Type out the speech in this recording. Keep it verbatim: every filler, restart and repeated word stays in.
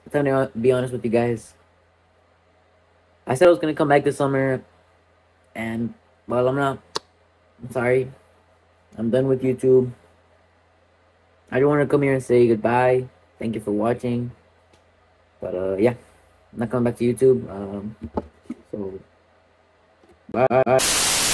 I'm trying to be honest with you guys. I said I was gonna come back this summer, and well, I'm not. I'm sorry. I'm done with YouTube. I just want to come here and say goodbye. Thank you for watching. But uh, yeah, I'm not coming back to YouTube. Um, so bye.